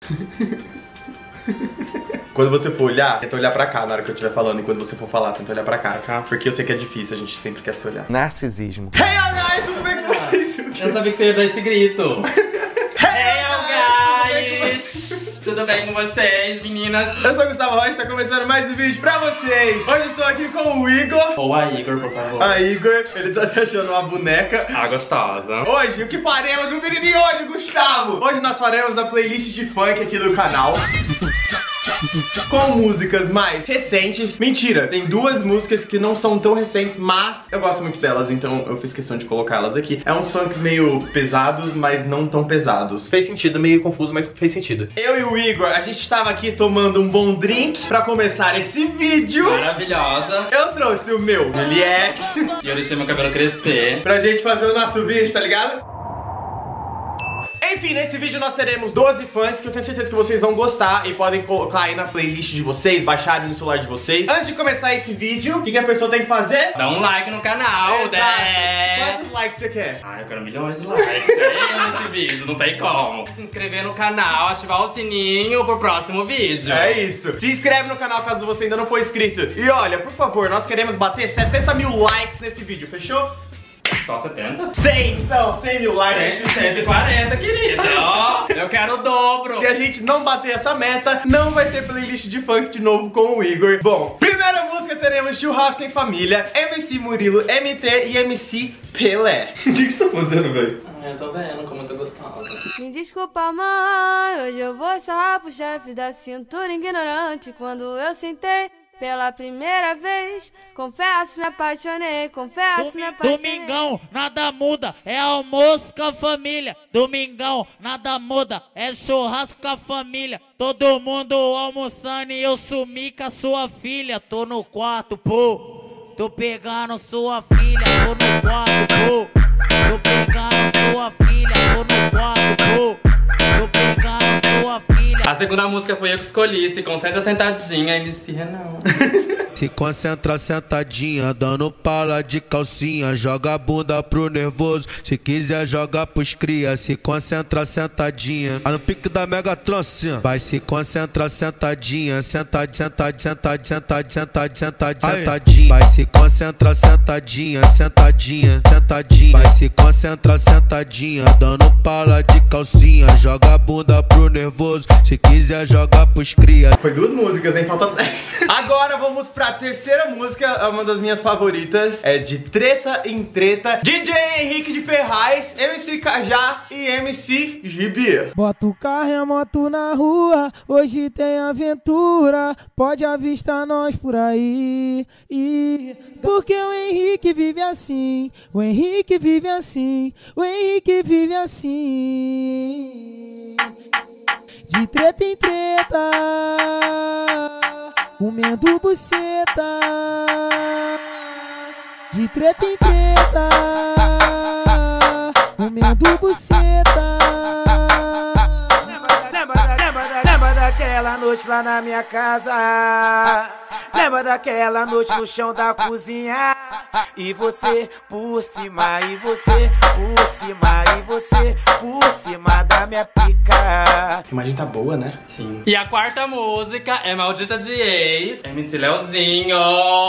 Quando você for olhar, tenta olhar pra cá na hora que eu estiver falando. E quando você for falar, tenta olhar pra cá. Porque eu sei que é difícil, a gente sempre quer se olhar. Narcisismo. Hey, guys, tudo bem com vocês? Eu sabia que você ia dar esse grito. Hey, guys! Tudo bem com vocês, meninas? Eu sou o Gustavo Rocha, tá começando mais um vídeo pra vocês. Hoje eu estou aqui com o Igor. Ou a Igor, por favor. A Igor, ele tá se achando uma boneca. Ah, gostosa. Hoje, o que faremos no vídeo de hoje, Gustavo? Hoje nós faremos a playlist de funk aqui do canal. Com músicas mais recentes. Mentira, tem duas músicas que não são tão recentes, mas eu gosto muito delas, então eu fiz questão de colocá-las aqui. É uns funks meio pesados, mas não tão pesados. Fez sentido, meio confuso, mas fez sentido. Eu e o Igor, a gente estava aqui tomando um bom drink pra começar esse vídeo. Maravilhosa. Eu trouxe o meu Juliette E eu deixei meu cabelo crescer pra gente fazer o nosso vídeo, tá ligado? Enfim, nesse vídeo nós teremos 12 fãs que eu tenho certeza que vocês vão gostar e podem colocar aí na playlist de vocês, baixarem no celular de vocês. Antes de começar esse vídeo, o que a pessoa tem que fazer? Dá um like no canal, né? Quantos likes você quer? Ah, eu quero milhões de likes nesse vídeo, não tem como. Se inscrever no canal, ativar o sininho pro próximo vídeo. É isso. Se inscreve no canal caso você ainda não for inscrito. E olha, por favor, nós queremos bater 70 mil likes nesse vídeo, fechou? Só 70? 100, então, 100 mil likes. 140, querida. Ó, eu quero o dobro. Se a gente não bater essa meta, não vai ter playlist de funk de novo com o Igor. Bom, primeira música teremos Churrasco em Família, MC Murilo, MT e MC Pelé. O que você tá fazendo, velho? Ah, eu tô vendo como eu tô gostosa. Me desculpa, mãe, hoje eu vou sarrar pro chefe da cintura ignorante. Quando eu sentei pela primeira vez, confesso, me apaixonei, confesso, me apaixonei. Domingão, nada muda, é almoço com a família. Domingão, nada muda, é churrasco com a família. Todo mundo almoçando e eu sumi com a sua filha. Tô no quarto, pô, tô pegando sua filha. Tô no quarto, pô, tô pegando sua filha. Tô no quarto, pô, tô pegando sua filha. A segunda música foi eu que escolhi, Se Concentra Sentadinha, MC Renan. Se concentra sentadinha, dando pala de calcinha. Joga a bunda pro nervoso, se quiser joga pros cria. Se concentra sentadinha, no pique da mega trancinha. Vai se concentra sentadinha, sentadinha, sentadinha. Vai se concentra sentadinha, sentadinha. Vai se concentra sentadinha, dando pala de calcinha. Joga a bunda pro nervoso, se quiser joga pros cria. Foi duas músicas, hein? Falta 10. Agora vamos pra terceira música, uma das minhas favoritas. É de Treta em Treta, DJ Henrique de Ferraz, MC Cajá e MC Gibi. Bota o carro e a moto na rua, hoje tem aventura, pode avistar nós por aí. Porque o Henrique vive assim, o Henrique vive assim, o Henrique vive assim. De treta em treta, comendo buceta. De treta em treta, comendo buceta. Lembra daquela noite lá na minha casa? Lembra daquela noite no chão da cozinha? E você por cima, e você por cima, e você por cima da minha pica. A imagem tá boa, né? Sim. E a quarta música é Maldita de Ex, MC Leozinho.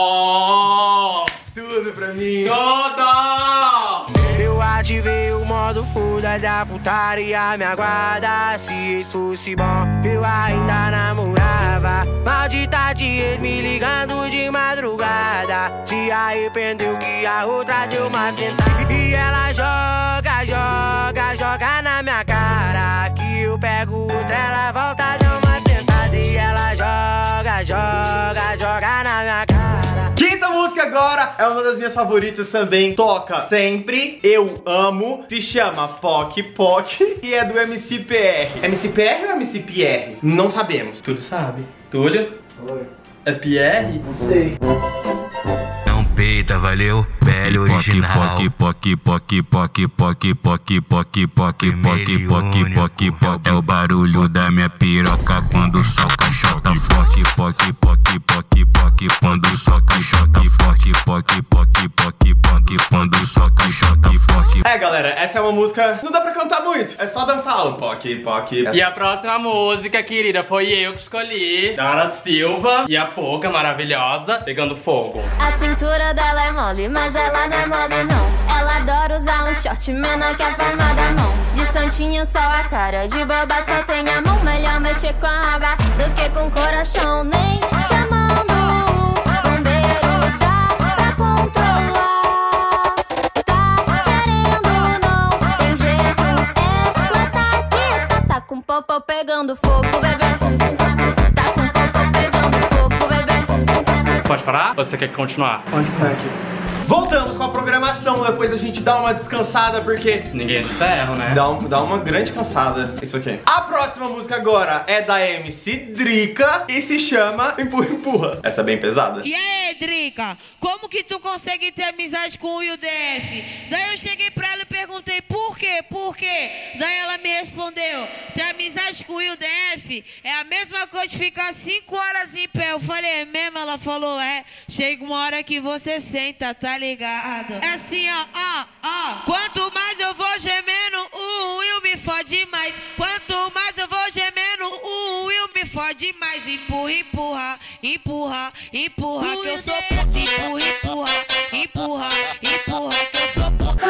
Tudo pra mim. Tudo! Eu ativei o modo fuda da putaria, me aguarda. Se isso fosse bom, eu ainda namorava. Maldita de ex me ligando de madrugada. Se arrependeu que a outra deu uma sentada. E ela joga, joga, joga na minha cara. Que eu pego outra, ela volta, dá uma sentada. E ela joga, joga, joga na minha cara. Quinta música agora é uma das minhas favoritas também. Toca sempre, eu amo. Se chama Poc Poc e é do MC PR. MC PR ou MC Pierre? Não sabemos. Túlio sabe. Túlio? Oi. É Pierre? Não sei. Não peita, valeu, velho original. Poc, poc, poc, poc, poc, poc, poc, poc, poc, poc, poc. É o barulho da minha piroca quando soca, chota forte. Poc, poc, poc, poc, quando soca, chota forte. Poc, poc, poc, poc, quando soca, chota forte. É, galera, essa é uma música, não dá pra cantar muito. É só dançar alto. POC. E a próxima música, querida, foi eu que escolhi. Dara Silva e a Poca, maravilhosa, Pegando Fogo. A cintura dela é mole, mas ela não é mole não. Ela adora usar um short menor que a palma da mão. De santinho só a cara, de boba só tem a mão. Melhor mexer com a raba do que com o coração. Nem chamando o bombeiro dá pra controlar. Tá querendo não, tem jeito. Ela tá aqui, tá com popô pegando fogo, bebê. Tá com popô pegando fogo, bebê. Pode parar? Ou você quer continuar? Onde tá aqui? Voltamos com a programação, depois a gente dá uma descansada, porque Ninguém é de ferro, né? dá uma grande cansada isso aqui. A próxima música agora é da MC Drica e se chama Empurra, Empurra. Essa é bem pesada. E aí, Drica, como que tu consegue ter amizade com o UDF? Daí eu cheguei pra ela e perguntei por quê? Por quê? Daí ela me respondeu, ter amizade com o UDF é a mesma coisa de ficar 5 horas em pé. Eu falei, é mesmo? Ela falou, é. Chega uma hora que você senta, tá ligado? É assim, ó. Quanto mais eu vou gemendo, o Will me fode mais. Quanto mais eu vou gemendo, o Will me fode mais. Empurra, empurra, empurra, empurra, que eu sou puta. Empurra, empurra, empurra, empurra, que eu sou puta.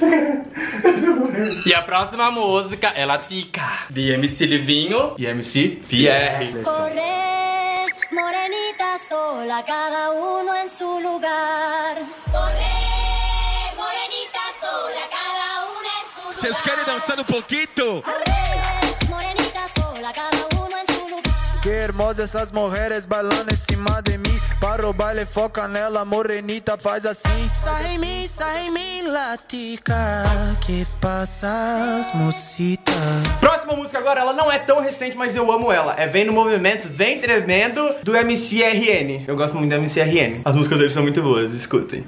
E a próxima música, Ela Fica, de MC Livinho E MC Pierre. Corre, morenita sola, cada uno en su lugar. Corre, morenita sola, cada una en su lugar. Vocês querem dançar um pouquinho? Corre, morenita sola, cada uno en su lugar. Que hermosas essas mulheres bailando em cima de mim. Para o baile, foca nela, morenita, faz assim. Sai em mim, latica. Que passas, mocita. Próxima música agora, ela não é tão recente, mas eu amo ela. É Vem no Movimento, Vem Tremendo, do MC RN. Eu gosto muito do MC RN. As músicas dele são muito boas, escutem.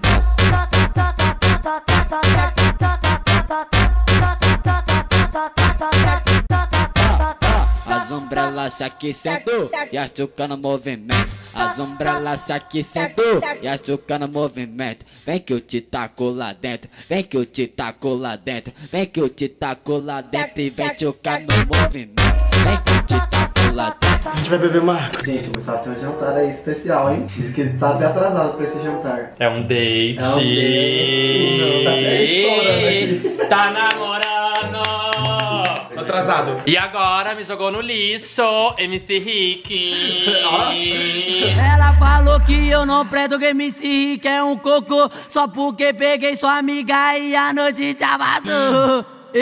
As ombrelas se aquecendo e a chuca no movimento. As ombrelas se aquecendo e a chuca no movimento. Vem que eu te taco lá dentro, vem que eu te taco lá dentro, vem que eu te taco lá dentro e vem chucar no movimento. Vem que eu te taco lá dentro. A gente vai beber uma água. Gente, o Gustavo tem um jantar aí especial, hein? Diz que ele tá até atrasado pra esse jantar. é um date. É um date, não, tá até estourando aqui. Tá namorando. Tô atrasado. E agora me jogou no lixo, MC Rick. Ela falou que eu não presto, que MC Rick é um cocô. Só porque peguei sua amiga e a noite já vazou.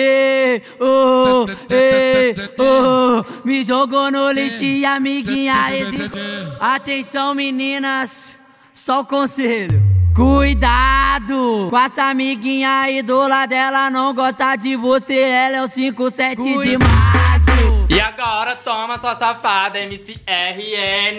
Me jogou no lixo e amiguinha hesitou. Atenção meninas, só o conselho. Cuidado com essa amiguinha aí do lado dela, não gosta de você, ela é o 57 de março. E agora toma sua safada, MC RN.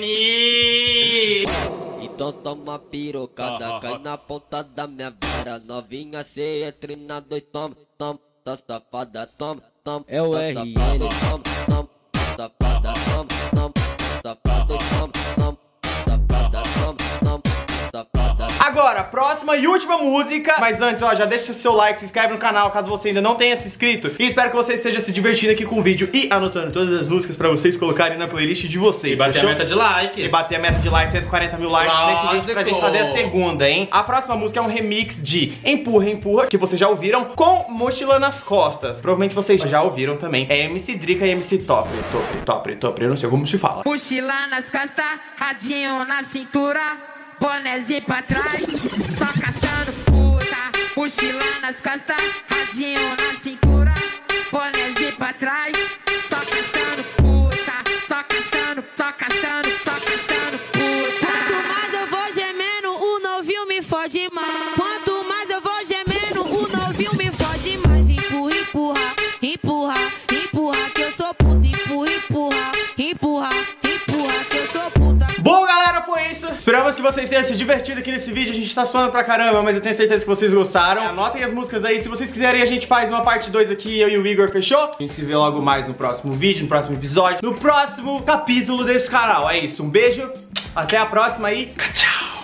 Então toma pirocada, cai na ponta da minha vara. Novinha, cê entre na dois, toma, toma, tá safada, toma, toma. É o RN. Toma, toma, safada, toma, toma, safada, toma, toma, safada, toma, toma, safada. Agora, próxima e última música. Mas antes, ó, já deixa o seu like, se inscreve no canal caso você ainda não tenha se inscrito. E espero que você esteja se divertindo aqui com o vídeo e anotando todas as músicas pra vocês colocarem na playlist de vocês. E bater fechou? a meta de likes. E bater a meta de likes, 140 mil likes nesse vídeo pra gente fazer a Lógico. segunda, hein? A próxima música é um remix de Empurra, Empurra, que vocês já ouviram, com Mochila nas Costas. Provavelmente vocês já ouviram também. É MC Drica e MC Top, eu não sei como se fala. Mochila nas costas, radinho na cintura, bonézinho pra trás, só caçando puta. Mochila nas costas, radinho na cintura, bonézinho pra trás, só caçando puta. Só caçando, só caçando, só caçando puta. Quanto mais eu vou gemendo, o novinho me fode mais. Quanto mais eu vou gemendo, o novinho me fode mais. Empurra, empurra, empurra, empurra, que eu sou puta. Empurra, empurra, empurra, empurra, que eu sou puta. Bom, galera, foi isso. Esperamos que vocês tenham se divertido aqui nesse vídeo. A gente tá suando pra caramba, mas eu tenho certeza que vocês gostaram. Anotem as músicas aí. Se vocês quiserem, a gente faz uma parte 2 aqui, eu e o Igor, fechou? A gente se vê logo mais no próximo vídeo, no próximo episódio, no próximo capítulo desse canal. É isso, um beijo, até a próxima e tchau!